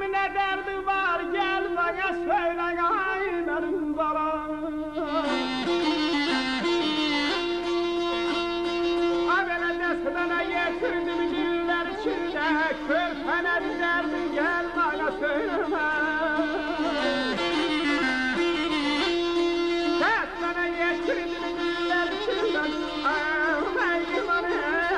ne derdi var gel bana söyle ay benim balam. Abele destene getirdim diller içinde, körpene derdi gel bana söyleme. Destene getirdim diller içinde, ay bana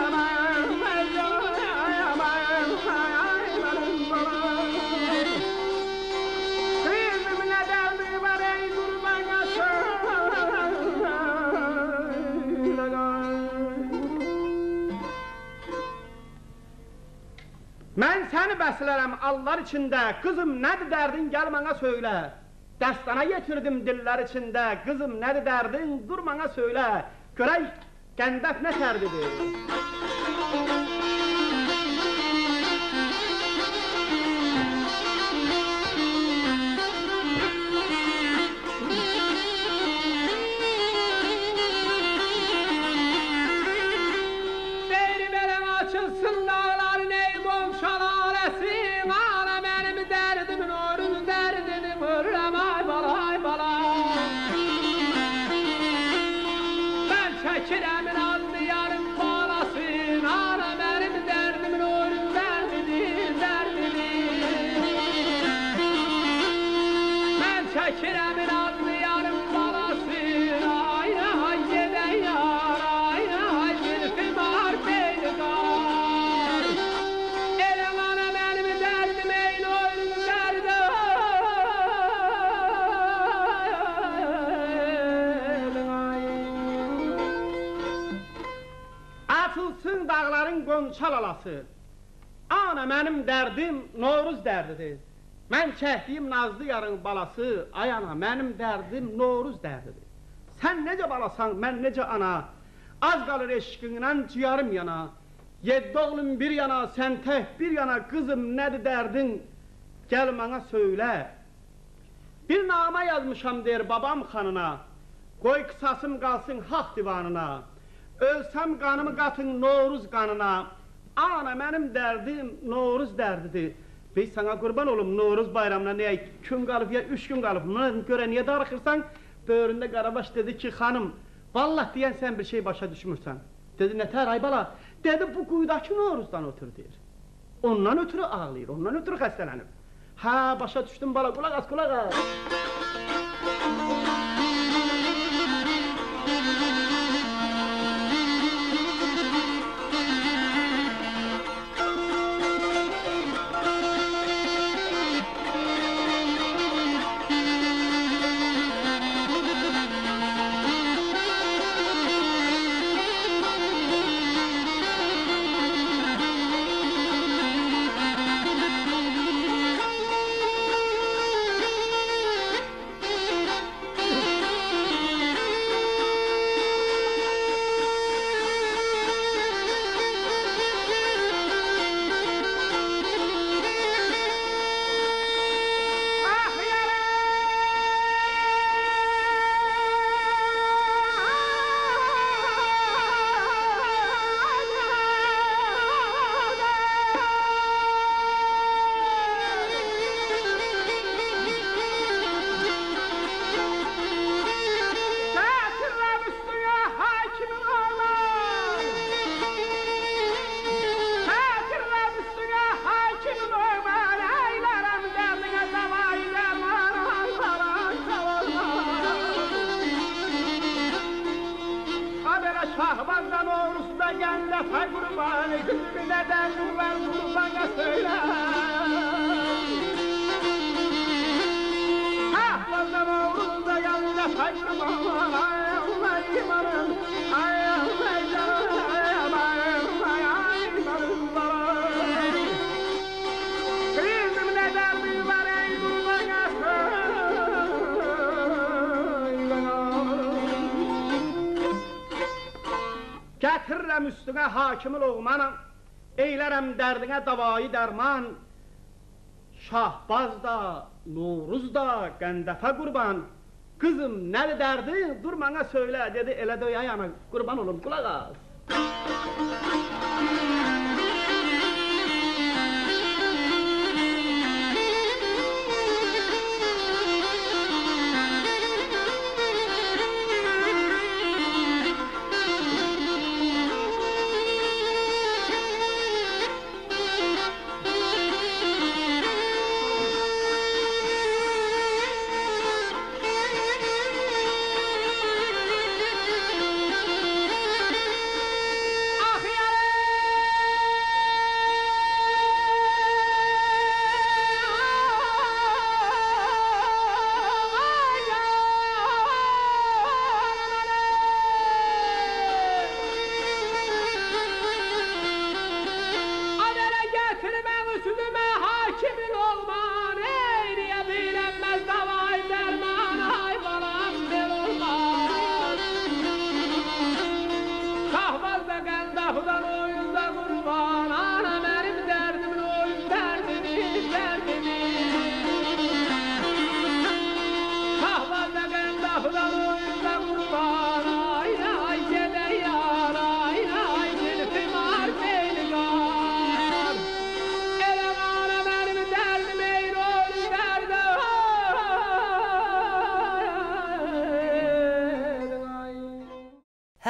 mən səni bəslərəm Allah içində, qızım nədir dərdin gəl mənə söylə. Dəstana getirdim dillər içində, qızım nədir dərdin dur mənə söylə. Görək Gəndəf nə tərdidir? Çəkirəmin adlı yarım balasın, ana mənim dərdimin oyun dərdidir, dərdidir. Mən çəkirəmin adlı yarım balasın, ay ay gedən yar, ay ay zülfüm ar beylikar. Elə ana mənim dərdim eyni oyun dərdi. Açılsın dağların qonçal alası. Ana mənim dərdim Noruz dərdidir. Mən çəkdiyim nazlı yarın balası, ay ana mənim dərdim Noruz dərdidir. Sən necə balasan, mən necə ana, az qalır eşqinlə ciyarım yana. 7 oğlum bir yana, sən tək bir yana, qızım nədir dərdin, gəl mənə söylə. Bir nama yazmışam der babam xanına, qoy qısasım qalsın haq divanına. Ölsəm qanımı qatın Noruz qanına, ana mənim dərdim Noruz dərdidir. Biz sana qurban olum Noruz bayramına neye 2 gün qalıb ya 3 gün qalıb, buna görə niyə darıxırsan? Böğründə Qarabaş dedi ki, xanım, vallah deyən sən bir şey başa düşmürsən. Dedi, nətər ay bala? Dedi, bu quyudakı Noruzdan ötür deyir. Ondan ötürü ağlayır, ondan ötürü xəstələnib. Ha, başa düşdüm bala, qulaq az, qulaq az. Şahbazdan Oğuz'da Gəndəfə qurbanı, gülümü nədən var qurbana söylə. Şahbazdan Oğuz'da Gəndəfə qurbanı, ay imanım, ay canım, ay imanım var. Kızım nədən var ey qurbana söylə. Gətirirəm üstünə hakimi loğmanam, eylərəm dərdinə davayı dərman. Şahbaz da, Noruz da, Gəndəfə qurban. Qızım, nədir dərdin? Dur mənə söylə, dedi, elə döy ayana, qurban olum, qulaq az.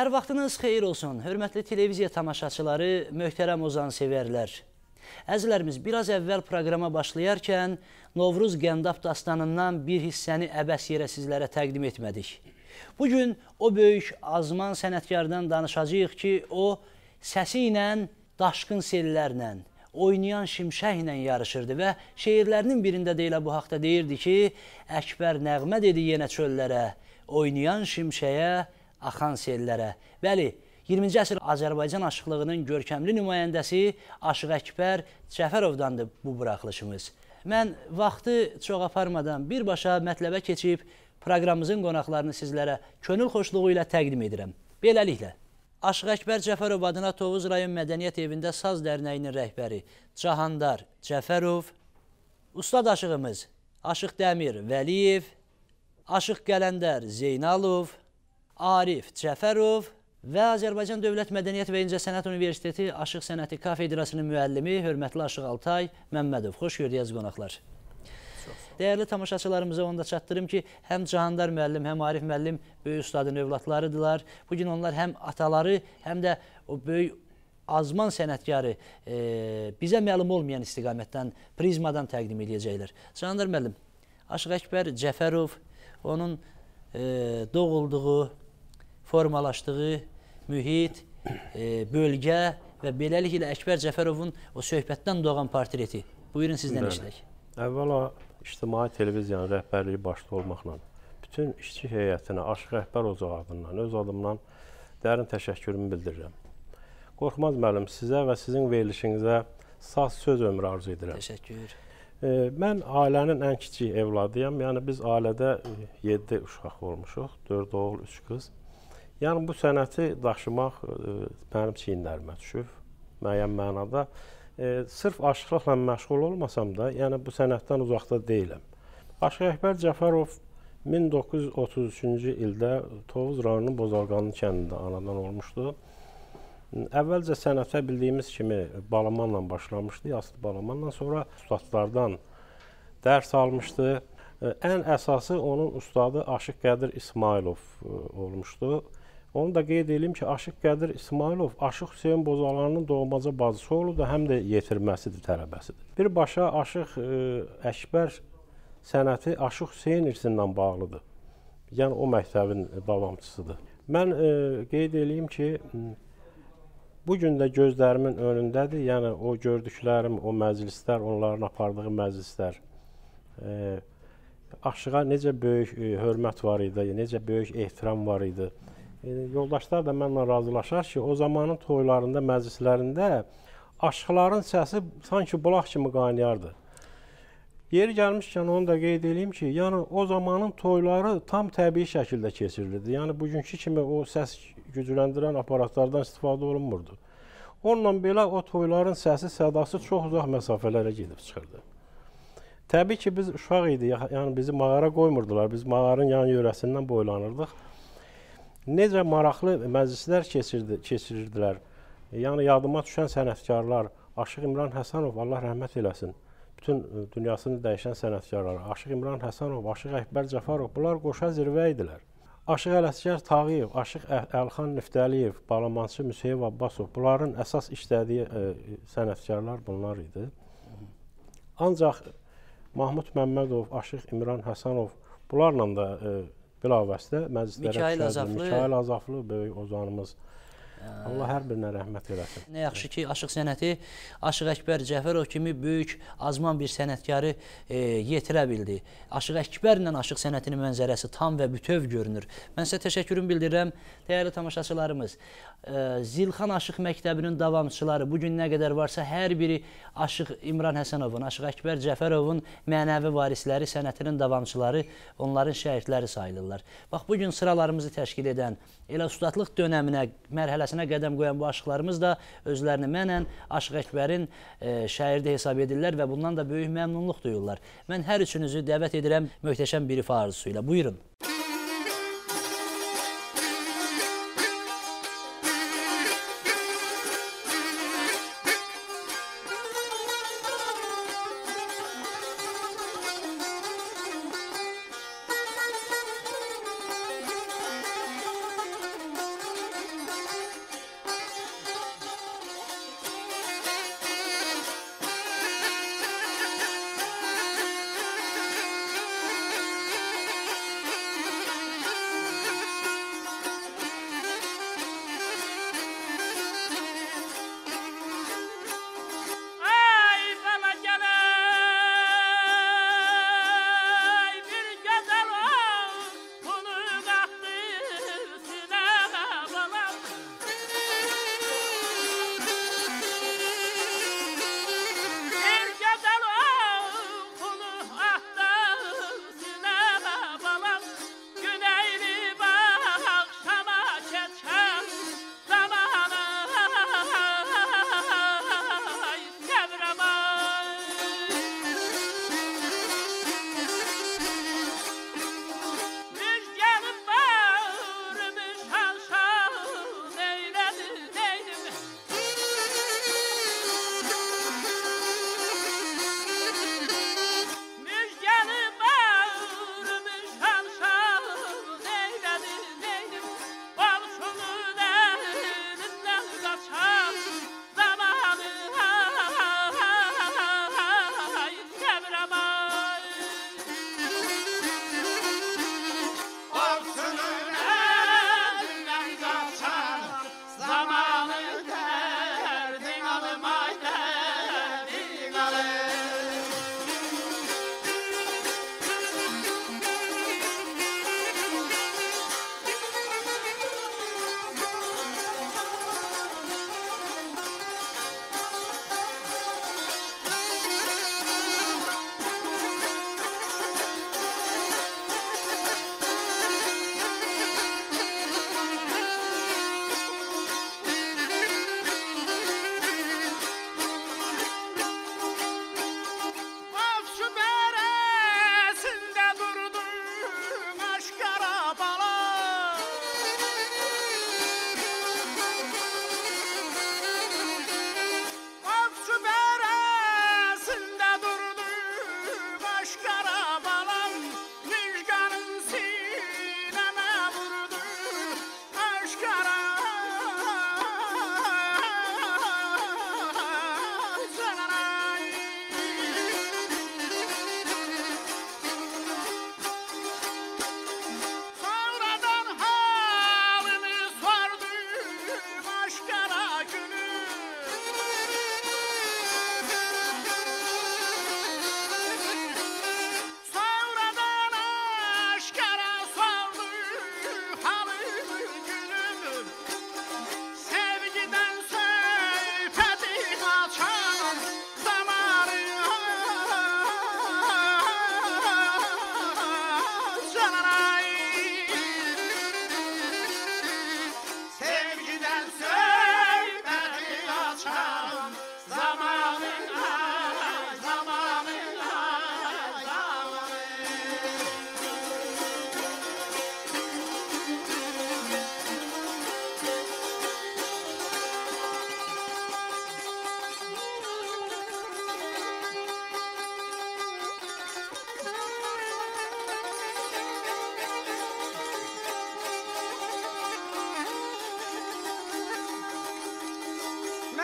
Hər vaxtınız xeyir olsun, hörmətli televiziya tamaşaçıları, möhtərəm ozanseverlər. Əzizlərimiz, biraz əvvəl proqrama başlayarkən Novruz Gəndab dastanından bir hissəni əbəs yerə sizlərə təqdim etmədik. Bugün o böyük azman sənətkardan danışacağıq ki, o səsi ilə, daşqın sellərlə, oynayan şimşəklə yarışırdı və şeirlərinin birində də elə bu haqda deyirdi ki, Əkbər nəğmə dedi yenə çöllərə, oynayan şimşəyə, axan sellərə. Bəli, 20-ci əsr Azərbaycan aşıqlığının görkəmli nümayəndəsi Aşıq Əkbər Cəfərovdandır bu buraxılışımız. Mən vaxtı çox aparmadan birbaşa mətləbə keçib proqramımızın qonaqlarını sizlərə könül xoşluğu ilə təqdim edirəm. Beləliklə, Aşıq Əkbər Cəfərov adına Tovuz rayon Mədəniyyət evində Saz Dərnəyinin rəhbəri Cahandar Cəfərov, ustad aşığımız Aşıq Dəmir Vəliyev, Aşıq Qələndər Zeynalov, Arif Cəfərov və Azərbaycan Dövlət Mədəniyyət və İncəsənət Universiteti Aşıq Sənəti Kafedrasının müəllimi hörmətli Aşıq Altay Məmmədov. Xoş gördük əziz qonaqlar. Dəyərli tamaşaçılarımıza onu da çatdırım ki, həm Cahandar müəllim, həm Arif müəllim böyük ustadın övladlarıdırlar. Bugün onlar həm ataları, həm də o böyük azman sənətkarı bizə məlum olmayan istiqamətdən, prizmadan təqdim edəcəklər. Cahandar müəllim, Aşıq Əkbər Cəfərov, onun doğulduğu, formalaşdığı mühit, bölgə və beləliklə Əkbər Cəfərovun o söhbətdən doğan portreti. Buyurun sizdən işlək. Əvvəla ictimai televiziyanın rəhbərliyi başda olmaqla bütün işçi heyətinə Aşıq Əkbər ocağı adından, öz adımdan dərin təşəkkürümü bildirirəm. Qorxmaz müəllim, sizə və sizin verilişinizə sağ söz ömrü arzu edirəm. Təşəkkür. Mən ailənin ən kiçik evladıyam. Yəni biz ailədə 7 uşaq olmuşuq, 4 oğul, 3 qız. Yəni bu sənəti daşımaq mənim çiyinlərimə düşüb, müəyyən mənada. Sırf aşıqlıqla məşğul olmasam da, yəni bu sənətdən uzaqda deyiləm. Aşıq Əkbər Cəfərov 1933-cü ildə Tovuz rayonunun Bozalqanlı kəndində anadan olmuşdu. Əvvəlcə sənətə bildiyimiz kimi balamanla başlamışdı, yaslı balamanla. Sonra ustadlardan dərs almışdı. Ən əsası onun ustadı Aşıq Qədir İsmailov olmuşdu. Onu da qeyd edeyim ki, Aşıq Qədir İsmailov Aşıq Hüseyin Bozalanın doğmaca bacısı oğludur, həm də yetirməsidir, tələbəsidir. Birbaşa Aşıq Əkbər sənəti Aşıq Hüseyin irsindən bağlıdır. Yəni o məktəbin davamçısıdır. Mən qeyd edeyim ki, bugün də gözlərimin önündədir. Yəni o gördüklərim, o məclislər, onların apardığı məclislər, Aşığa necə böyük hörmət var idi, necə böyük ehtiram var idi. Yoldaşlar da mənimlə razılaşar ki, o zamanın toylarında, məclislərində aşıqların səsi sanki bulaq kimi qaynayardı. Yeri gəlmişkən onu da qeyd edeyim ki, yəni o zamanın toyları tam təbii şəkildə keçirilirdi. Yəni bugünkü kimi o səs gücləndirən aparatlardan istifadə olunmurdu. Onunla belə o toyların səsi, sədası çox uzaq məsafələrə gedib çıxırdı. Təbii ki, biz uşaq idik, yəni bizi mağara qoymurdular, biz mağarın yan yörəsindən boylanırdıq. Necə maraqlı məclislər keçirirdilər. Yəni yadıma düşən sənətkarlar, Aşıq İmran Həsənov, Allah rəhmət eləsin, bütün dünyasını dəyişən sənətkarlar, Aşıq İmran Həsənov, Aşıq Əkbər Cəfərov, bunlar qoşa zirvə idilər. Aşıq Ələsgər Tağıyev, Aşıq Əlxan Nüftəliyev, Balamançı Müseyev Abbasov, bunların əsas işlədiyi sənətkarlar bunlar idi. Ancaq Mahmud Məmmədov, Aşıq İmran Həsənov, bunlarla da bilavasitə məclislərə düşərdi. Mikail Azaflı, böyük ozanımız. Allah hər birinə rəhmət eləsin. Nə yaxşı ki, aşıq sənəti Aşıq Əkbər Cəfərov kimi böyük azman bir sənətkarı yetirə bildi. Aşıq Əkbərlə aşıq sənətinin mənzərəsi tam və bütöv görünür. Mən sizə təşəkkürümü bildirirəm, dəyərli tamaşaçılarımız. Zilxan Aşıq Məktəbinin davamçıları bugün nə qədər varsa hər biri Aşıq İmran Həsənovun, Aşıq Əkbər Cəfərovun mənəvi varisləri, sənətinin davamçıları, onların şəhidləri sayılırlar. Bax, bugün sıralarımızı təşkil edən, elə ustadlıq dönəminə, mərhələsinə qədəm qoyan bu aşıqlarımız da özlərini mənən Aşıq Əkbərin şairdə hesab edirlər və bundan da böyük məmnunluq duyurlar. Mən hər üçünüzü dəvət edirəm möhtəşəm bir ifa arzusuyla. Buyurun.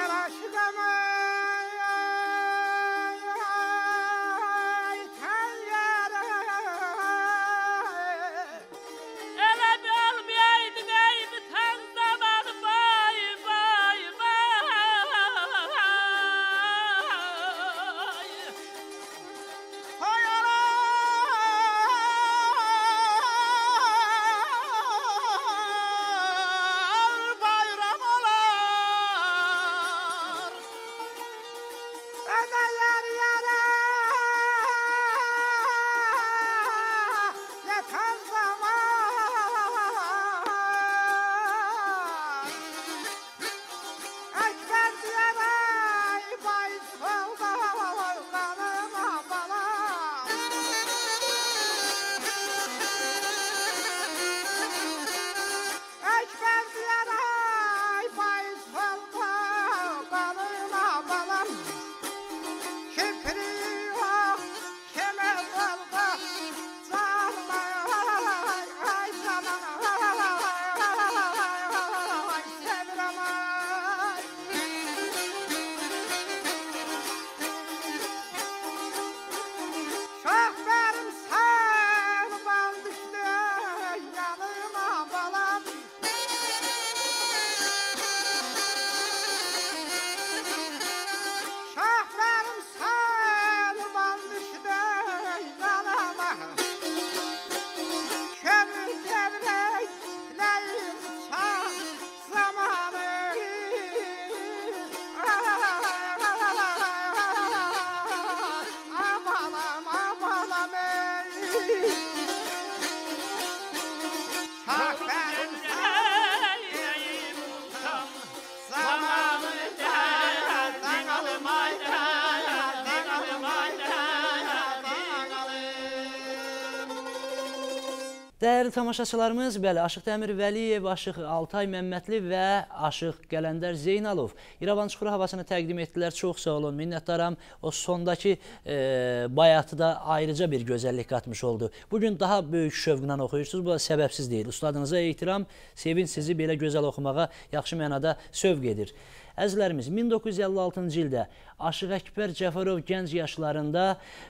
Dəyərli tamaşaçılarımız, bəli, Aşıq Dəmir Vəliyev, Aşıq Altay Məmmədli və Aşıq Qələndər Zeynalov İrəvan Çuxuru havasını təqdim etdilər. Çox sağ olun, minnətdaram. O sondakı bayatı da ayrıca bir gözəllik qatmış oldu. Bugün daha böyük şövqlə oxuyursunuz, bu da səbəbsiz deyil. Ustadınıza ehtiram, sevinç sizi belə gözəl oxumağa yaxşı mənada sövq edir. Əzizlərimiz, 1956-cı ildə Aşıq Əkbər Cəfərov gənc yaşlarında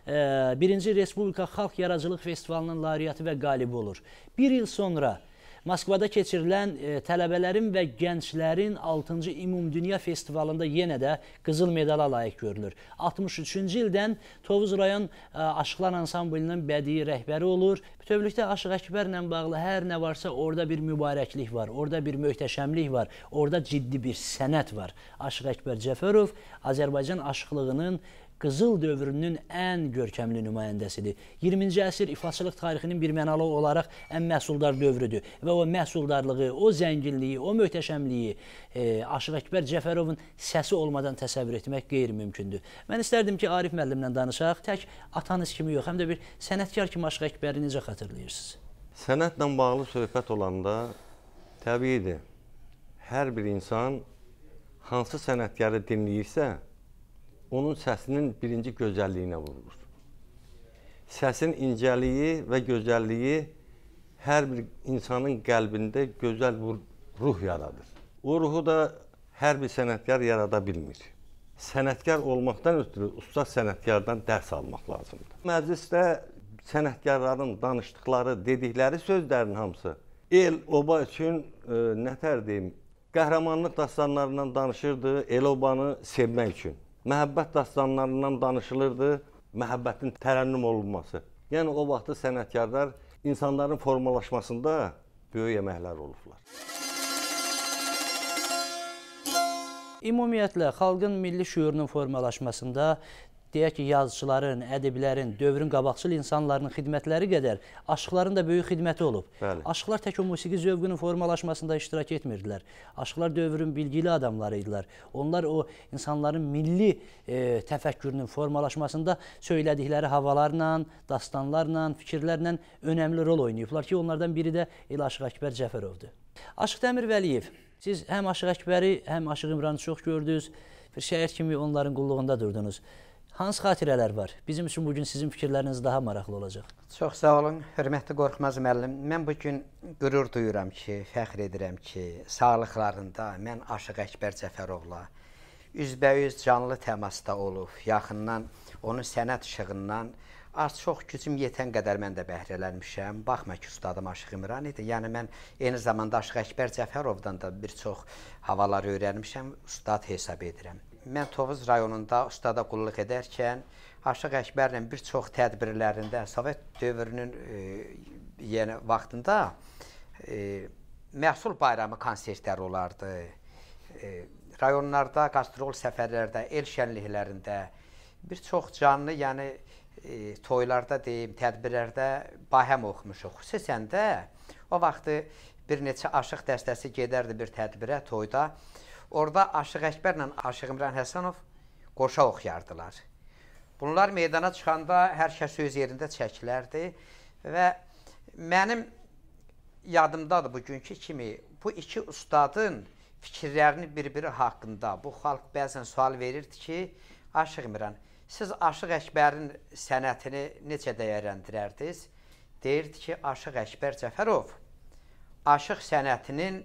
1-ci Respublika Xalq Yaradıcılıq Festivalının laureatı və qalibi olur. Bir il sonra Moskvada keçirilən tələbələrin və gənclərin 6-cı Ümumdünya Festivalında yenə də qızıl medala layiq görülür. 63-cü ildən Tovuz rayon Aşıqlar Ansamblının bədii rəhbəri olur. Bütövlükdə Aşıq Əkbərlə bağlı hər nə varsa orada bir mübarəklik var, orada bir möhtəşəmlik var, orada ciddi bir sənət var. Aşıq Əkbər Cəfərov Azərbaycan aşıqlığının qızıl dövrünün ən görkəmli nümayəndəsidir. 20-ci əsr ifaçılıq tarixinin bir mənalı olaraq ən məhsuldar dövrüdür və o məhsuldarlığı, o zənginliyi, o möhtəşəmliyi Aşıq Əkbər Cəfərovun səsi olmadan təsəvvür etmək qeyri-mümkündür. Mən istərdim ki, Arif müəllimlə danışaq. Tək atanız kimi yox, həm də bir sənətkar kimi Aşıq Əkbəri necə xatırlayırsınız? Sənətlə bağlı söhbət olanda təbiidir, hər bir insan hansı sənətkarı dinləyirsə, onun səsinin birinci gözəlliyinə vurulur. Səsin incəliyi və gözəlliyi hər bir insanın qəlbində gözəl bir ruh yaradır. O ruhu da hər bir sənətkar yarada bilmir. Sənətkar olmaqdan ötürü ustad sənətkardan dərs almaq lazımdır. Məclisdə sənətkarların danışdıqları, dedikləri sözlərin hamısı el, oba üçün nətər deyim, qəhrəmanlıq dastanlarından danışırdı, el-obanı sevmək üçün. Məhəbbət dastanlarından danışılırdı, məhəbbətin tərənnüm olunması. Yəni, o vaxtı sənətkarlar insanların formalaşmasında böyük əməklər olublar. Ümumiyyətlə, xalqın milli şüurunun formalaşmasında deyək ki, yazıçıların, ədəbilərin, dövrün qabaqcıl insanların xidmətləri qədər aşıqların da böyük xidməti olub. Bəli. Aşıqlar tək o musiqi zövqünün formalaşmasında iştirak etmirdilər. Aşıqlar dövrün bilgili adamları idilər. Onlar o insanların milli təfəkkürünün formalaşmasında söylədikləri havalarla, dastanlarla, fikirlərlə önəmli rol oynayıblar ki, onlardan biri də Aşıq Əkbər Cəfərovdur. Aşıq Dəmir Vəliyev, siz həm Aşıq Əkbəri, həm Aşıq İmranı çox gördünüz, bir şair kimi onların qulluğunda durdunuz. Hansı xatirələr var? Bizim üçün bugün sizin fikirləriniz daha maraqlı olacaq. Çox sağ olun, hörmətli Qorxmaz müəllim. Mən bugün qürur duyuram ki, fəxr edirəm ki, sağlıqlarında mən Aşıq Əkbər Cəfərovla üzbəüz canlı təmasda olub, yaxından, onun sənət işığından az çox gücüm yetən qədər mən də bəhrələnmişəm. Baxma ki, ustadım Aşıq İmran idi. Yəni, mən eyni zamanda Aşıq Əkbər Cəfərovdan da bir çox havalar öyrənmişəm, ustad hesab edirəm. Mən Tovuz rayonunda ustada qulluq edərkən, Aşıq Əkbərlə bir çox tədbirlərində, Sovet dövrünün vaxtında məhsul bayramı konsertləri olardı. Rayonlarda, qastrol səfərlərdə, el şənliklərində bir çox canlı, yəni toylarda deyim, tədbirlərdə bahəm oxumuşuq. Xüsusən də o vaxtı bir neçə aşıq dəstəsi gedərdi bir tədbirə, toyda. Orada Aşıq Əkbərlə Aşıq İmran Həsənov qoşa oxuyardılar. Bunlar meydana çıxanda hər kəs öz yerində çəkilərdi və mənim yadımdadır bugünkü kimi bu iki ustadın fikirlərini bir-biri haqqında bu xalq bəzən sual verirdi ki, Aşıq İmran, siz Aşıq Əkbərin sənətini necə dəyərləndirərdiniz? Deyirdi ki, Aşıq Əkbər Cəfərov aşıq sənətinin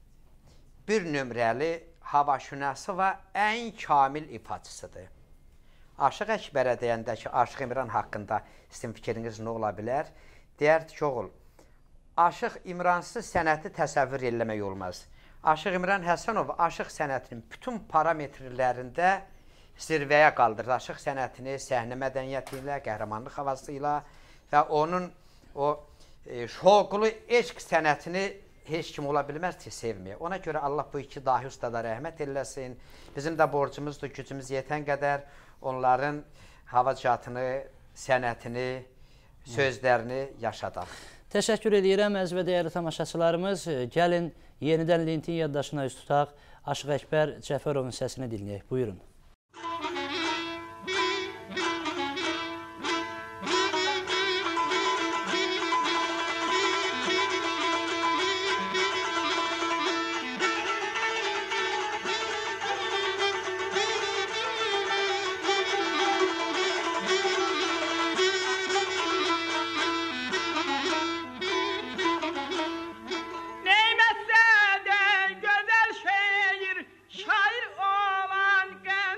bir nömrəli havaşünası və ən kamil ifaçısıdır. Aşıq Əkbərə deyəndə ki, Aşıq İmran haqqında sizin fikriniz nə ola bilər? Deyərdi ki, oğul, Aşıq İmransız sənəti təsəvvür eləmək olmaz. Aşıq İmran Həsənov aşıq sənətinin bütün parametrlərində zirvəyə qaldırdı. Aşıq sənətini səhnə mədəniyyəti ilə, qəhrəmanlıq havası ilə və onun o şoqlu eşq sənətini heç kim ola bilməz ki, sevməyə. Ona görə Allah bu iki dahi ustada rəhmət eləsin. Bizim də borcumuzdur, gücümüz yetən qədər onların havacatını, sənətini, sözlərini yaşadaq. Təşəkkür edirəm, əziz və dəyərli tamaşaçılarımız. Gəlin, yenidən Lentin yaddaşına üz tutaq. Aşıq Əkbər Cəfərovun səsini dinləyək. Buyurun. Neymətsə də gözəl şeir, şair olan qəm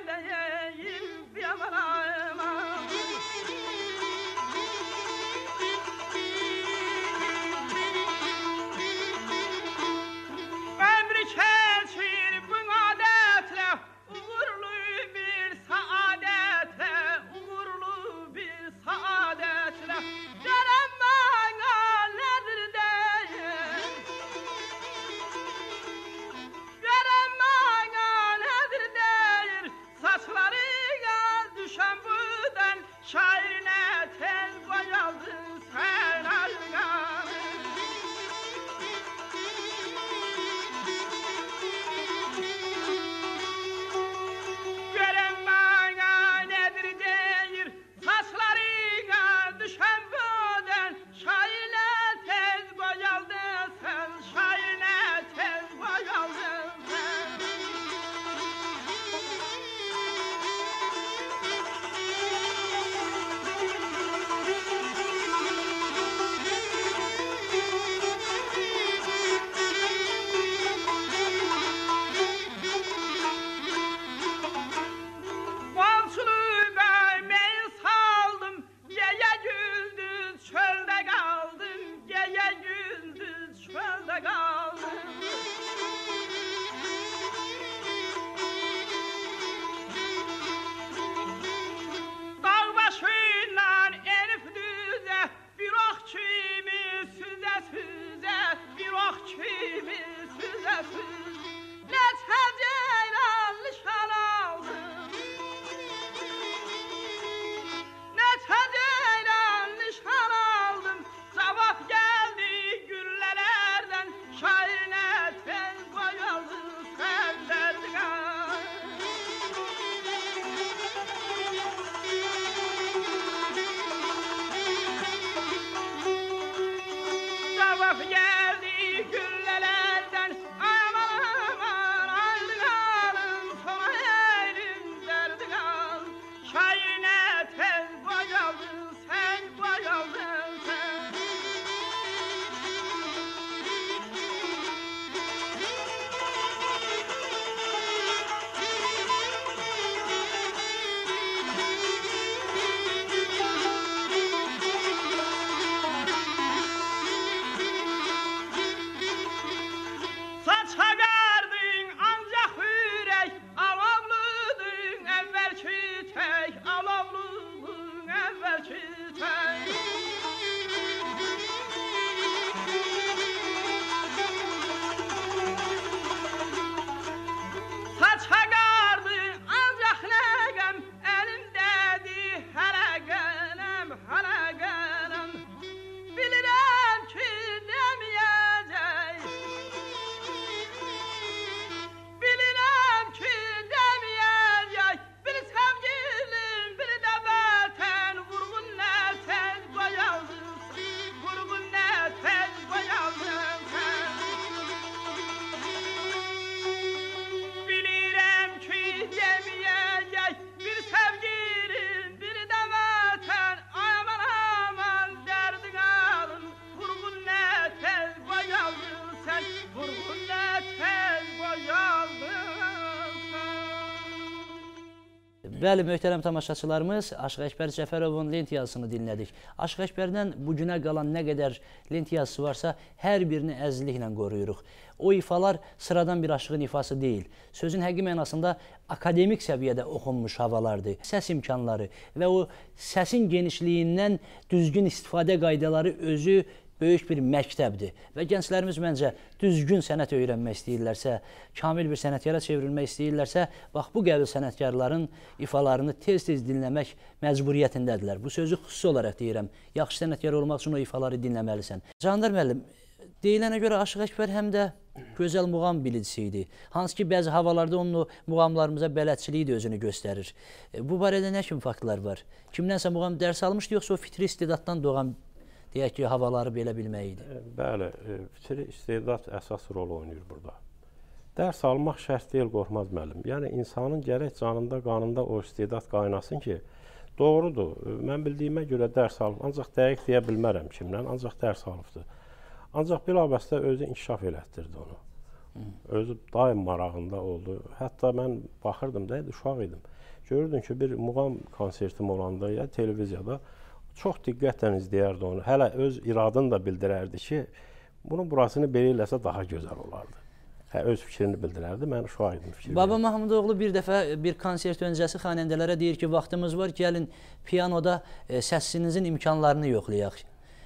Bəli, möhtərəm tamaşaçılarımız, Aşıq Əkbər Cəfərovun lent yazısını dinlədik. Aşıq Əkbərdən bu günə qalan nə qədər lent yazısı varsa, hər birini əzizliklə qoruyuruq. O ifalar sıradan bir aşığın ifası deyil. Sözün həqiqi mənasında akademik səviyyədə oxunmuş havalardır. Səs imkanları və o səsin genişliyindən düzgün istifadə qaydaları özü böyük bir məktəbdir və gənclərimiz məncə düzgün sənət öyrənmək istəyirlərsə, kamil bir sənətkara çevrilmək istəyirlərsə, bax bu qəbil sənətkarların ifalarını tez-tez dinləmək məcburiyyətindədirlər. Bu sözü xüsusi olaraq deyirəm, yaxşı sənətkar olmaq üçün o ifaları dinləməlisən. Candar müəllim, deyilənə görə Aşıq Əkbər həm də gözəl muğam bilicisi idi. Hansı ki, bəzi havalarda onun muğamlarımıza bələdçiliyi də özünü göstərir. Bu barədə nə kimi faktlar var? Kimdənsə muğam dərs almışdı, yoxsa o fitri istedaddan doğan deyək ki, havaları belə bilmək idi? Bəli, fitri istedad əsas rol oynayır burada. Dərs almaq şərt deyil, Qorxmaz müəllim. Yəni, insanın gərək canında, qanında o istedad qaynasın ki, doğrudur, mən bildiyimə görə dərs alıb, ancaq dəqiq deyə bilmərəm kimdən, ancaq dərs alıbdır. Ancaq bilavasitə özü inkişaf elətdirdi onu. Özü daim marağında oldu. Hətta mən baxırdım da, uşaq idim. Görürdüm ki, bir muğam konsertim olanda ya televiziyada çox diqqətlə izləyərdi onu. Hələ öz iradını da bildirərdi ki, bunun burasını belə eləsə daha gözəl olardı. Öz fikrini bildirərdi, mən uşaq idim fikrini. Baba Mahmudoğlu bir dəfə bir konsert öncəsi xanəndələrə deyir ki, vaxtımız var, gəlin piyanoda səsinizin imkanlarını yoxlayaq.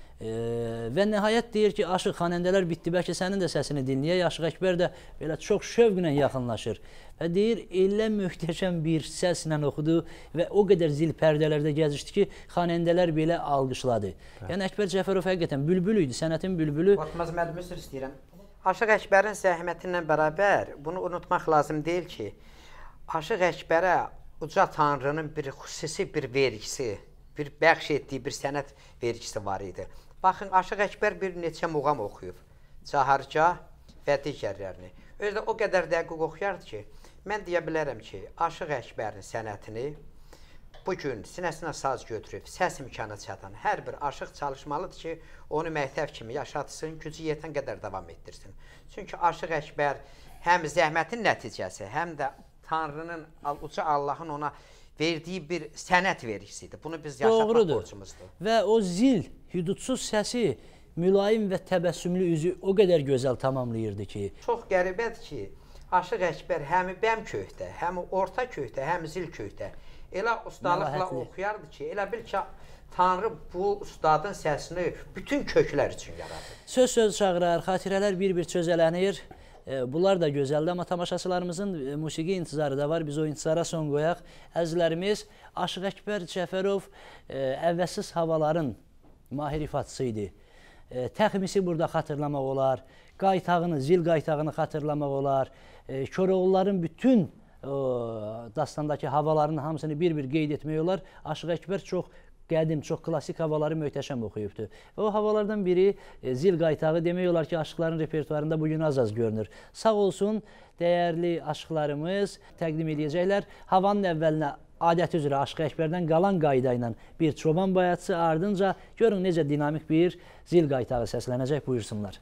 Və nəhayət deyir ki, Aşıq, xanəndələr bitdi, bəlkə sənin də səsini dinləyək. Aşıq Əkbər də belə çox şövqlə yaxınlaşır və deyir, elə möhtəşəm bir səslə oxudu və o qədər zil pərdələrdə gəzişdi ki, xanəndələr belə alqışladı. Yəni Əkbər Cəfərov həqiqətən bülbül idi, sənətin bülbülü. Qorxmaz müəllim, üzr istəyirəm. Aşıq Əkbərin zəhmətinlə bərabər bunu unutmaq lazım deyil ki, Aşıq Əkbərə uca Tanrının bir xüsusi bir vergisi, bir bəxş etdiyi bir sənət vergisi var idi. Baxın, Aşıq Əkbər bir neçə muğam oxuyub, Cahargah və digərlərini. Özü də o qədər dəqiq oxuyardı ki, mən deyə bilərəm ki, Aşıq Əkbərin sənətini bugün sinəsinə saz götürüb, səs imkanı çatan hər bir aşıq çalışmalıdır ki, onu məktəb kimi yaşatsın, gücü yetən qədər davam etdirsin. Çünki Aşıq Əkbər həm zəhmətin nəticəsi, həm də Tanrının, uca Allahın ona verdiyi bir sənət vergisidir. Bunu biz yaşatmaq borcumuzdur. Və o zil, hüdudsuz səsi, mülayim və təbəssümlü üzü o qədər gözəl tamamlayırdı ki. Çox qəribədir ki, Aşıq Əkbər həm bəm köhtə, həm orta köhtə, həm zil köhtə. Elə ustalıqla oxuyardı ki, elə bil ki, Tanrı bu ustadın səsini bütün köklər üçün yaradır. Söz çağırar, xatirələr bir-bir çözələnir. Bunlar da gözəldir, amma tamaşaçılarımızın musiqi intizarı da var. Biz o intizara son qoyaq. Əzizlərimiz, Aşıq Əkbər Cəfərov əvvəlsiz havaların mahir ifaçısı idi. Təxmisi burada xatırlamaq olar, qaytağını, zil qaytağını xatırlamaq olar, Koroğluların bütün dastandakı havalarının hamısını bir-bir qeyd etmək olar. Aşıq Əkbər çox qədim, çox klassik havaları möhtəşəm oxuyubdur. Və o havalardan biri zil qaytağı demək olar ki, aşıqların repertuarında bugün az-az görünür. Sağ olsun, dəyərli aşıqlarımız təqdim edəcəklər. Havanın əvvəlinə adəti üzrə Aşıq Əkbərdən qalan qayda ilə bir çoban bayatçısı, ardınca görün necə dinamik bir zil qaytağı səslənəcək, buyursunlar.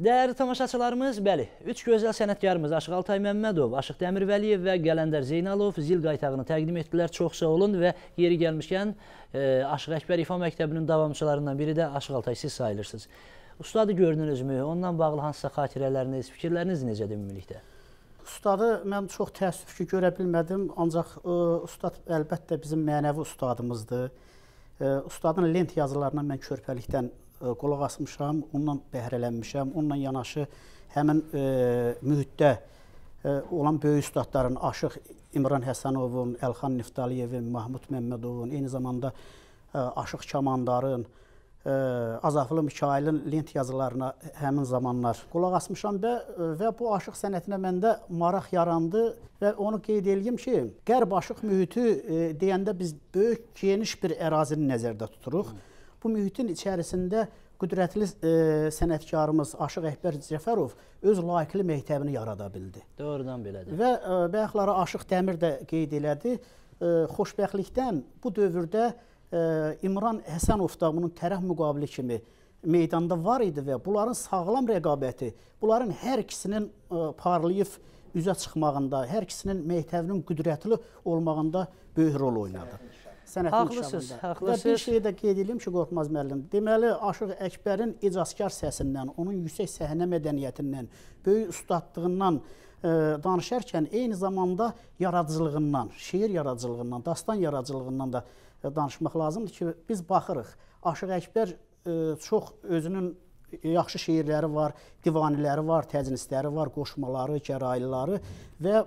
Dəyərli tamaşaçılarımız, bəli, 3 gözəl sənətkarımız Aşıq Altay Məmmədov, Aşıq Dəmirvəliyev və Qələndər Zeynalov zil qaytağını təqdim etdilər. Çox sağ olun və yeri gəlmişkən Aşıq Əkbər İfa Məktəbinin davamçılarından biri də Aşıq Altay, siz sayılırsınız. Ustadı gördünüzmü? Ondan bağlı hansısa xatirələriniz, fikirləriniz necədir ümumilikdə? Ustadı mən çox təəssüf ki, görə bilmədim, ancaq ustad əlbəttə bizim mənəvi ustadımızdır. Ustadın lent yazılarına mən körpəlikdən qulaq asmışam, ondan bəhrələnmişəm, onunla yanaşı həmin mühitdə olan böyük ustadların Aşıq İmran Həsənovun, Əlxan Niftaliyevin, Mahmud Məmmədovun, eyni zamanda Aşıq Kamandarın, Azaflı Mikailin lent yazılarına həmin zamanlar qulaq asmışam və bu aşıq sənətinə məndə maraq yarandı və onu qeyd edeyim ki, Qərb aşıq mühiti deyəndə biz böyük, geniş bir ərazini nəzərdə tuturuq. Bu mühitin içərisində qüdrətli sənətkarımız Aşıq Əkbər Cəfərov öz layiqli məktəbini yarada bildi. Doğrudan belədir. Və bayaqları Aşıq Dəmir də qeyd elədi. Xoşbəxtlikdən bu dövrdə İmran Həsənov da bunun tərəf müqabili kimi meydanda var idi və bunların sağlam rəqabəti, bunların hər ikisinin parlayıb üzə çıxmağında, hər ikisinin məktəbinin qüdrətli olmağında böyük rol oynadı. Haqlısınız, haqlısınız. Və bir şey də qeyd edeyim ki, Qorxmaz müəllim, deməli Aşıq Əkbərin icazkar səsindən, onun yüksək səhnə mədəniyyətindən, böyük ustadlığından danışarkən eyni zamanda yaradıcılığından, şeir yaradıcılığından, dastan yaradıcılığından da danışmaq lazımdır ki, biz baxırıq. Aşıq Əkbər çox özünün yaxşı şeirləri var, divaniləri var, təcnisləri var, qoşmaları, gəraylıları və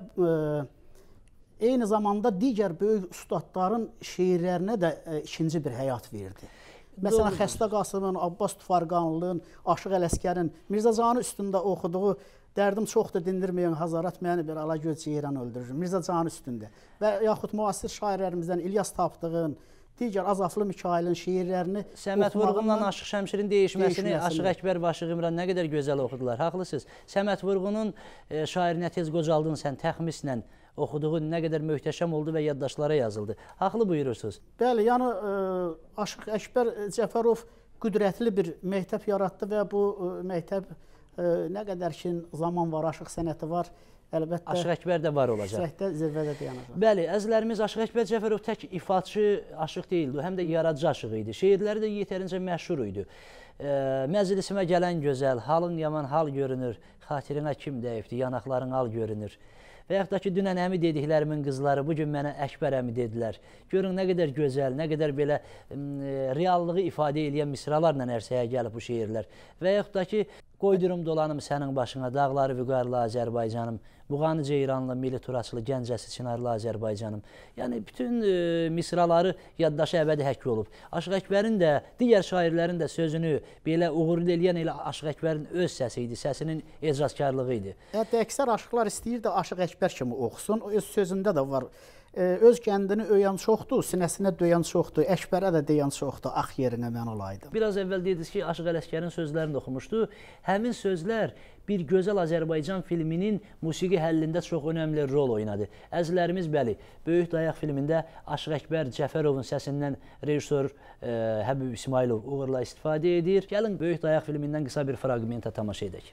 eyni zamanda digər böyük ustadların şeirlərinə də ikinci bir həyat verdi. Məsələn, Xəstə Qasımın, Abbas Tufarqanlının, Aşıq Ələskərin Mirzə Canı üstündə oxuduğu Dərdim çoxdur dindirməyən Hazarat məni bir alagöz ceyran öldürür. Mirzə Canı üstündə və yaxud müasir şairlərimizdən İlyas Tapdığın, digər Azaflı Mikailin şeirlərini Səməd Vurğunla Aşıq Şəmşirin dəyişməsini Aşıq Əkbər və Aşıq İmran nə qədər gözəl oxudular. Haqlısınız. Səməd Vurğunun şairinə tez qocaldın sən təxmislə oxuduğu nə qədər möhtəşəm oldu və yaddaşlara yazıldı. Haqlı buyurursunuz. Bəli, yəni Aşıq Əkbər Cəfərov qüdrətli bir məktəb yaratdı və bu məktəb nə qədər ki zaman var, aşıq sənəti var, əlbəttə Aşıq Əkbər də var olacaq. Yüksəkdə, zirvədə dayanacaq. Bəli, əzizlərimiz Aşıq Əkbər Cəfərov tək ifaçı aşıq deyildi, həm də yaradıcı aşıq idi. Şeirləri də yetərincə məşhur idi. Məclisimə gələn gözəl, halın yaman hal görünür, xatirinə kim dəyibdi, yanaqların al görünür. Və yaxud da ki, dünən əmi dediklərimin qızları bugün mənə Əkbər əmi dedilər. Görün nə qədər gözəl, nə qədər belə reallığı ifadə edən misralarla ərsəyə gəlib bu şeirlər. Və yaxud da ki, qoydurum dolanım sənin başına, dağları vüqarlı Azərbaycanım, Buğanı Ceyranlı, Mili Turaçlı, Gəncəsi Çınarlı Azərbaycanım. Yəni, bütün misraları yaddaşı əbədi həkk olub. Aşıq Əkbərin də, digər şairlərin də sözünü belə uğurlu eləyən elə Aşıq Əkbərin öz səsi idi, səsinin ecazkarlığı idi. Hətta əksər aşıqlar istəyir də Aşıq Əkbər kimi oxusun, öz sözündə də var. Öz kəndini öyən çoxdur, sinəsinə döyən çoxdur, Əkbərə də deyən çoxdur, ax yerinə mən olaydım. Biraz əvvəl dediniz ki, Aşıq Ələskərin sözlərini də oxumuşdu. Həmin sözlər bir gözəl Azərbaycan filminin musiqi həllində çox önəmli rol oynadı. Əzizlərimiz, bəli, Böyük Dayaq filmində Aşıq Əkbər Cəfərovun səsindən rejissor Həbib İsmailov uğurla istifadə edir. Gəlin, Böyük Dayaq filmindən qısa bir fraqmenta tamaşa edək.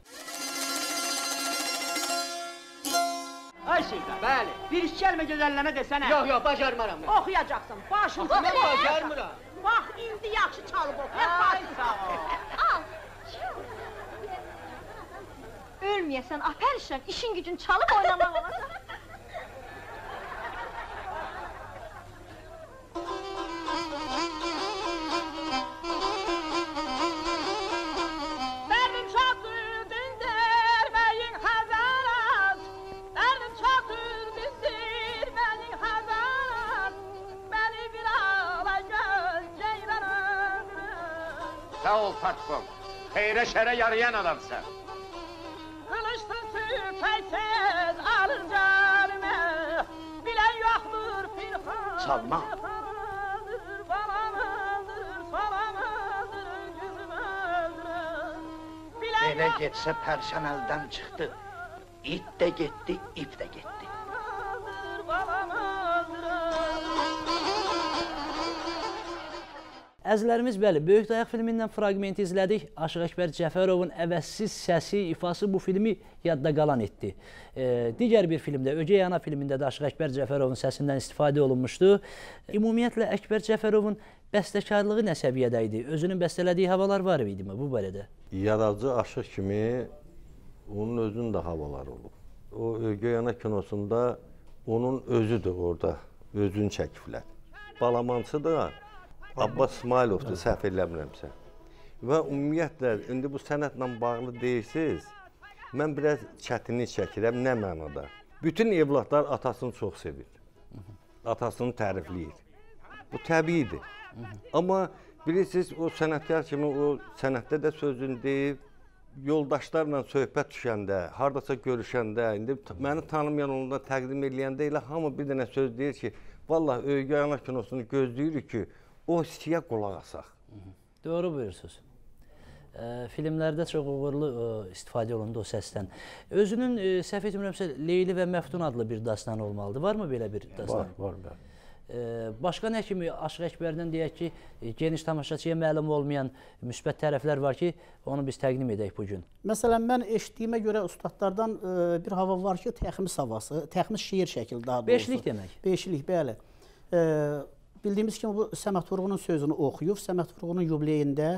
Ay Şeyda, bəli. Bir iş gəlmə gözəllənə desənə. Yox, yox, bacarmaram. Oxuyacaqsın, başım. Mən bacarmıram. Bax, indi yaxşı çalıb oxuyaq, başım sağ ol. Al, çal. Ölməyəsən, apərişən, işin gücün çalıb oynamaq olacaq. Dərdim çoxdur, dindirməyin Xəzərat. Dərdim çoxdur, dindirməyin Xəzərat. Məni bir ala göz ceyranım. Sağ ol patron. Xeyrə şərə yarayan adamsan. Kılıçsız tüfeksiz alır canımı. Bilen yoktur firkan. Çalma. Belə getsə pərşən əldən çıxdı. İt də getdi, ip də getdi. Əzizlərimiz, bəli, Böyük Dayaq filmindən fraqmenti izlədik. Aşıq Əkbər Cəfərovun əvəzsiz səsi, ifası bu filmi yadda qalan etdi. Digər bir filmdə, Ögey Ana filmində də Aşıq Əkbər Cəfərovun səsindən istifadə olunmuşdu. Ümumiyyətlə, Əkbər Cəfərovun bəstəkarlığı nə səviyyədə idi? Özünün bəstələdiyi havalar var idi mi bu barədə? Yaradıcı aşıq kimi onun özünün də havaları olub. O Ögey Ana kinosunda onun özüdür orada, özünü çəkiblər. Balamançı da Abbas İsmailovdur, səhv eləmirəmsə. Və ümumiyyətlə, indi bu sənətlə bağlı deyirsiniz, mən biraz çətinlik çəkirəm, nə mənada? Bütün evladlar atasını çox sevir, atasını tərifləyir. Bu təbiidir. Amma bilirsiniz, o sənətkar kimi o sənətdə də sözünü deyib, yoldaşlarla söhbət düşəndə, haradasa görüşəndə, indi məni tanımayan onunla təqdim eləyəndə elə hamı bir dənə söz deyir ki, vallahi Ögey Ana kinosunu gözləyirik ki, o hissiyə qulaq asaq. Doğru buyursunuz. Filmlərdə çox uğurlu istifadə olundu o səsdən. Özünün, səhv etmirəmsə, Leyli və Məftun adlı bir dastan olmalıdır. Varmı belə bir dastan? Var, bəli. Başqa nə kimi Aşıq Əkbərdən deyək ki, geniş tamaşaçıya məlum olmayan müsbət tərəflər var ki, onu biz təqdim edək bugün. Məsələn, mən eşitdiyimə görə ustadlardan bir hava var ki, təxmis havası, təxmis şiir şəkli daha doğrusu. Beşlik demək. Beşlik, bəli. Bildiyimiz kimi bu Səməd Vurğunun sözünü oxuyub, Səməd Vurğunun yubileyində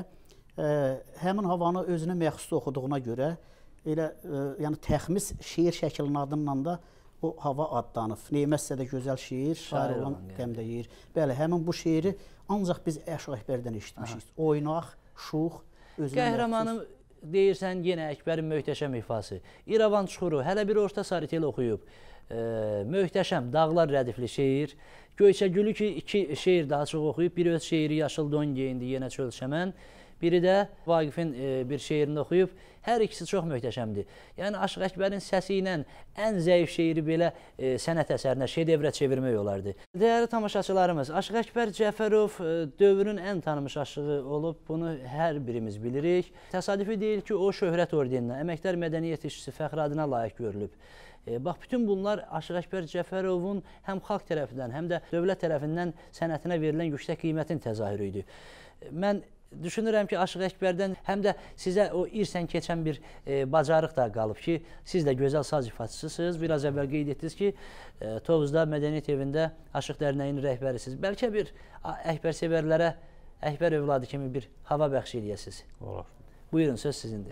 həmin havanı özünə məxsus oxuduğuna görə elə yəni təxmis şiir şəklinin adından da o hava adlanıb. Neyməsə də gözəl şiir, şair olan qəmdə yeyir. Bəli, həmin bu şeiri ancaq biz Aşıq Əkbərdən eşitmişik. Oynaq, şux, özünə Qəhrəmanım deyirsən yenə Əkbərin möhtəşəm ifası. İrəvan çuxuru, hələ bir orta saritel oxuyub. Möhtəşəm, dağlar rədifli şeir. Göyçə Gülü ki, 2 şeir daha çox oxuyub. Biri öz şeiri Yaşıl Don geyindi, yenə çöl çəmən. Biri də Vaqifin bir şeirini oxuyub. Hər ikisi çox möhtəşəmdir. Yəni, Aşıq Əkbərin səsi ilə ən zəif şeiri belə sənət əsərinə, şedevrə çevirmək olardı. Dəyərli tamaşaçılarımız, Aşıq Əkbər Cəfərov dövrün ən tanınmış aşığı olub. Bunu hər birimiz bilirik. Təsadüfi deyil ki, o şöhrət ordeninə, əməkdar mədəniyyət işçisi fəxri adına layiq görülüb. Bax, bütün bunlar Aşıq Əkbər Cəfərovun həm xalq tərəfindən, həm də dövlət tərəfindən sənətinə verilən yüksək qiymətin təzahürü idi. Mən düşünürəm ki, Aşıq Əkbərdən həm də sizə o irsən keçən bir bacarıq da qalıb ki, siz də gözəl saz ifaçısısınız. Biraz əvvəl qeyd etdiniz ki, Tovuzda Mədəniyyət evində Aşıq Dərnəyinin rəhbərisiniz. Bəlkə bir Əkbər sevərlərə Əkbər övladı kimi bir hava bəxş eləyəsiniz. Olar. Buyurun, söz sizindir.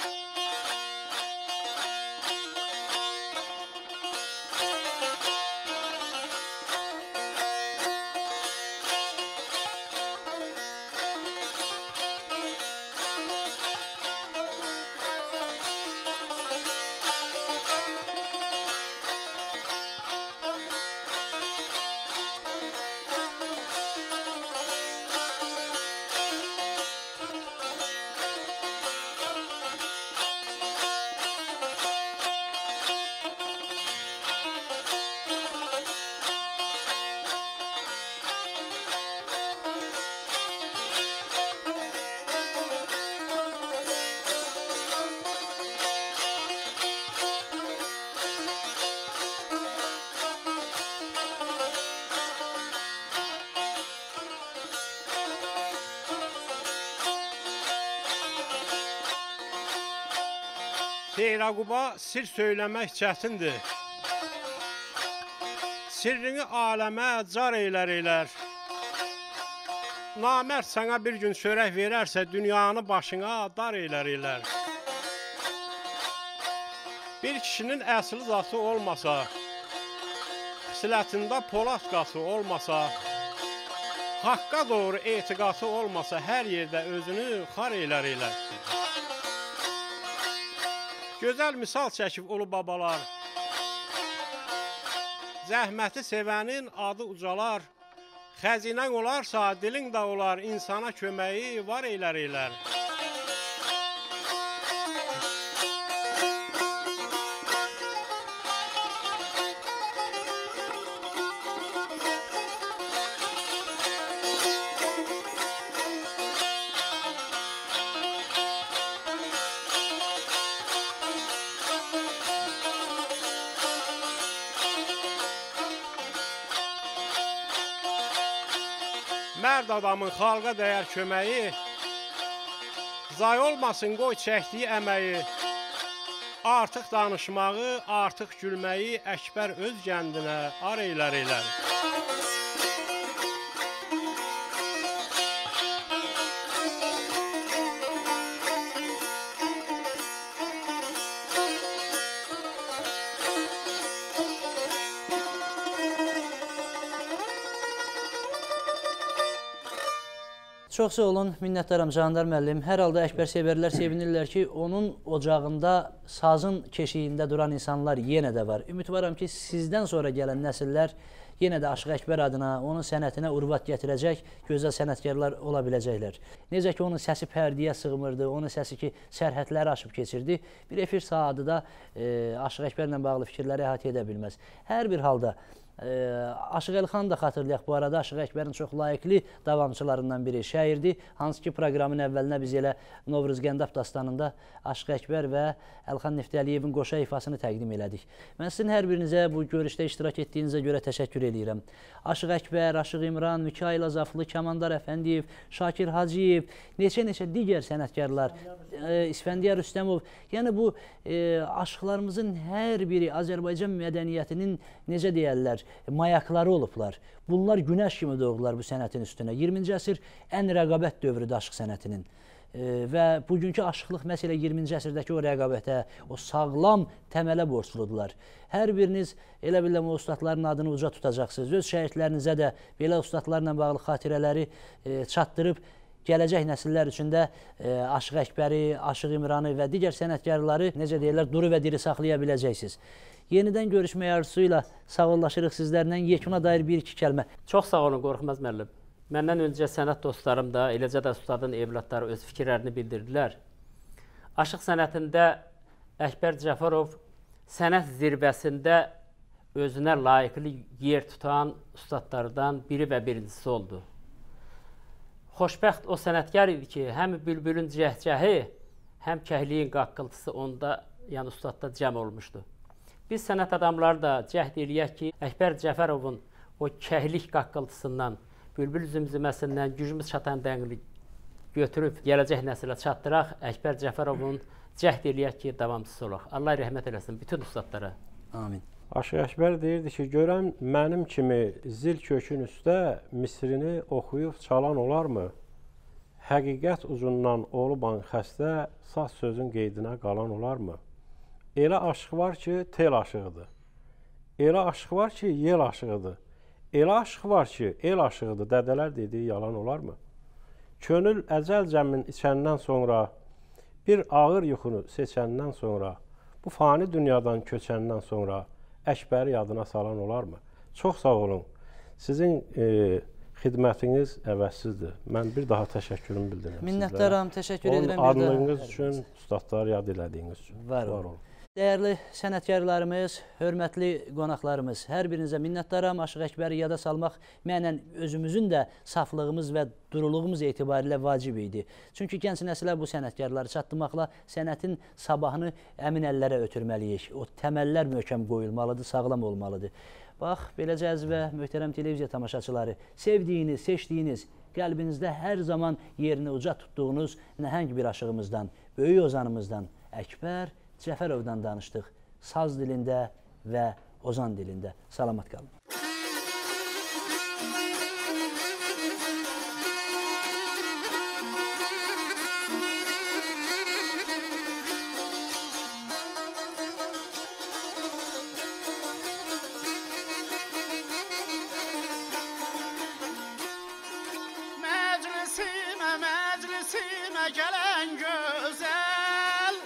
Seyraquba sir söyləmək çətindir. Sirrini aləmə car eylər. Namərd sana bir gün çörək verərsə, dünyanı başına dar eylər. Bir kişinin əsli zası olmasa, xilətində polad qası olmasa, haqqa doğru etiqası olmasa, hər yerdə özünü xar eylər. Gözəl misal çəkib ulu babalar, zəhməti sevənin adı ucalar, xəzinən olarsa dilin də olar, insana köməyi var eylər. mərd adamın xalqa dəyər köməyi, zay olmasın qoy çəkdiyi əməyi, artıq danışmağı, artıq gülməyi Əkbər öz kəndinə ar eylər. Çox sağ olun, minnətdaram Candar müəllim. Hər halda Əkbər sevərlər sevinirlər ki, onun ocağında, sazın keşiyində duran insanlar yenə də var. Ümidvaram ki, sizdən sonra gələn nəsillər yenə də Aşıq Əkbər adına, onun sənətinə urvat gətirəcək gözəl sənətkarlar ola biləcəklər. Necə ki, onun səsi pərdiyə sığmırdı, onun səsi ki, sərhədləri aşıb keçirdi. Bir efir saatı da Aşıq Əkbərlə bağlı fikirləri əhatə edə bilməz. Hər bir halda Aşıq Əlixanı da xatırlayaq bu arada. Aşıq Əkbərin çox layiqli davamçılarından biri şairdir. Hansı ki, proqramın əvvəlinə biz elə Novruz Gəndab dastanında Aşıq Əkbər və Əlixan Neftəliyevin qoşa ifasını təqdim elədik. Mən sizin hər birinizə bu görüşdə iştirak etdiyinizə görə təşəkkür edirəm. Aşıq Əkbər, Aşıq İmran, Mikail Azaflı, Kamandar Əfəndiyev, Şakir Hacıyev, neçə digər sənətkarlar, İsfəndiyar Rüstəmov, yəni bu aşıqlarımızın hər biri Azərbaycan mədəniyyətinin necə deyərlər, mayakları olublar. Bunlar günəş kimi doğdular bu sənətin üstünə. 20-ci əsr ən rəqabət dövrüdür aşıq sənətinin. Və bugünkü aşıqlıq məhz elə 20-ci əsrdəki o rəqabətə, o sağlam təmələ borcludular. Hər biriniz elə biləm o ustadların adını uca tutacaqsınız. Öz şəhidlərinizə də belə ustadlarla bağlı xatirələri çatdırıb, gələcək nəsillər üçün də Aşıq Əkbəri, Aşıq İmranı və digər sənətkarları, necə deyirlər, duru və diri saxlaya biləcəksiniz. Yenidən görüşmək arzusuyla sağollaşırıq sizlərlə. Yekuna dair bir-iki kəlmə. Çox sağ olun, Qorxmaz müəllim. Məndən öncə sənət dostlarım da, eləcə də ustadın evlatları öz fikirlərini bildirdilər. Aşıq sənətində Əkbər Cəfərov sənət zirvəsində özünə layiqli yer tutan ustadlardan biri və birincisi oldu. Xoşbəxt o sənətkar idi ki, həm bülbülün cəhcəhi, həm kəhliyin qaqqıltısı onda, yəni ustadda cəm olmuşdu. Biz sənət adamları da cəhd eləyək ki, Əkbər Cəfərovun o kəhlik qaqqıltısından, bülbül zümzüməsindən gücümüz çatan dənqli götürüb gələcək nəsilə çatdıraq. Əkbər Cəfərovun cəhd eləyək ki, davamçısı olaq. Allah rəhmət eləsin bütün ustadlara. Amin. Aşıq Əkbər deyirdi ki, görəm mənim kimi zil kökün üstə misrini oxuyub çalan olarmı? Həqiqət ucundan oluban xəstə saz sözün qeydinə qalan olarmı? Elə aşıq var ki, tel aşığıdır. Elə aşıq var ki, yel aşığıdır. Elə aşıq var ki, el aşığıdır. Dədələr dediyi yalan olarmı? Könül əcəl cəmin içəndən sonra, bir ağır yuxunu seçəndən sonra, bu fani dünyadan köçəndən sonra Əkbəri yadına salan olarmı? Çox sağ olun. Sizin xidmətiniz əvəzsizdir. Mən bir daha təşəkkürümü bildirirəm sizlərə. Minnətdaram, təşəkkür edirəm. Adlığınız üçün, ustadları yad elədiyiniz üçün. Var olun. Dəyərli sənətkarlarımız, hörmətli qonaqlarımız, hər birinizə minnətdaram. Aşıq Əkbəri yada salmaq mənən özümüzün də saflığımız və duruluğumuz etibarilə vacib idi. Çünki gənc nəsilə bu sənətkarları çatdırmaqla sənətin sabahını əmin əllərə ötürməliyik. O təməllər möhkəm qoyulmalıdır, sağlam olmalıdır. Bax, beləcə əziz və möhtərəm televiziya tamaşaçıları, sevdiyiniz, seçdiyiniz, qəlbinizdə hər zaman yerini uca tutduğunuz nəhəng bir aşığımızdan, böyük ozanımızdan Əkbər Cəfərovdan danışdıq. Saz dilində və ozan dilində. Salamat qalın. Məclisimə gələn gözəl,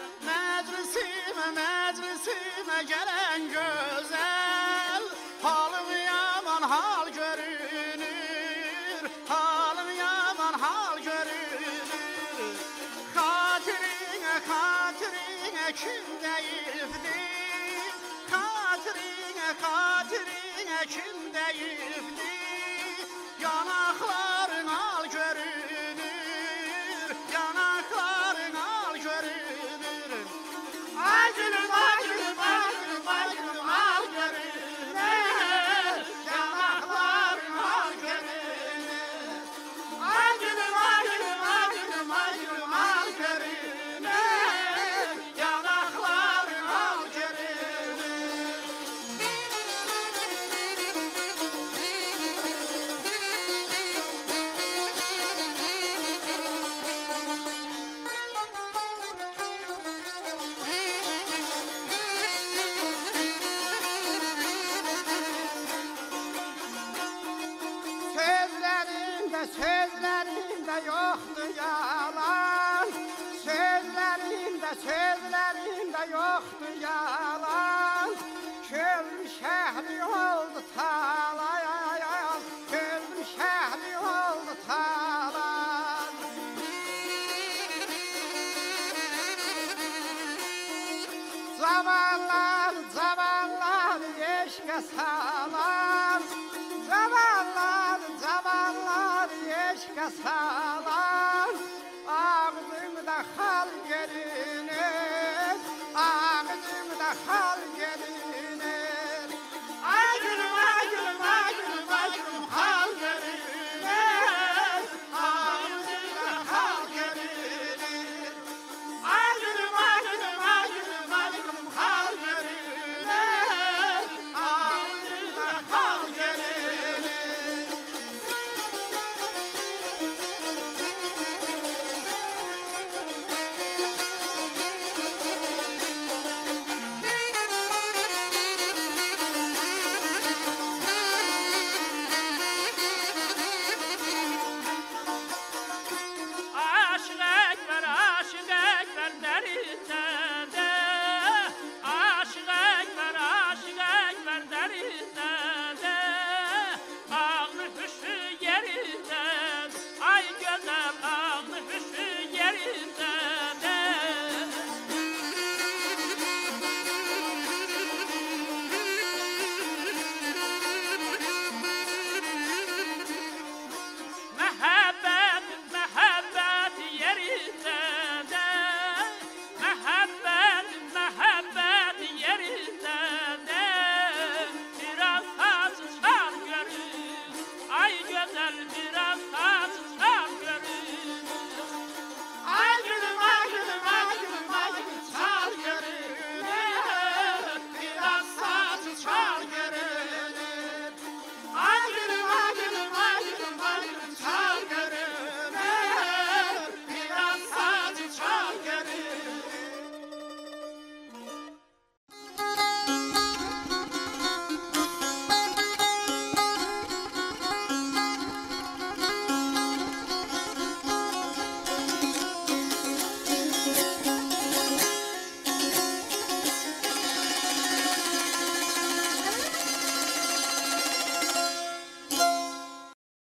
məclisimə gələn gözəl, halım yaman hal görünür, halım yaman hal görünür. Xatirinə kim deyibdir, xatirinə kim deyibdir, yanaqların al görünür, yanaqların al görünür. Ay gülüm, ay gülüm, ay gülüm, ay gülüm, al görünür, yanaqların al görünür. sözlerinde yoktur yalan. Sözlerinde yoktur yalan. Köylü şehri oldu talan. Köylü şehri oldu talan. Zavallar eşke salan. Zavallar eşke salan. Ağzımda hal görünür. Ağzımda hal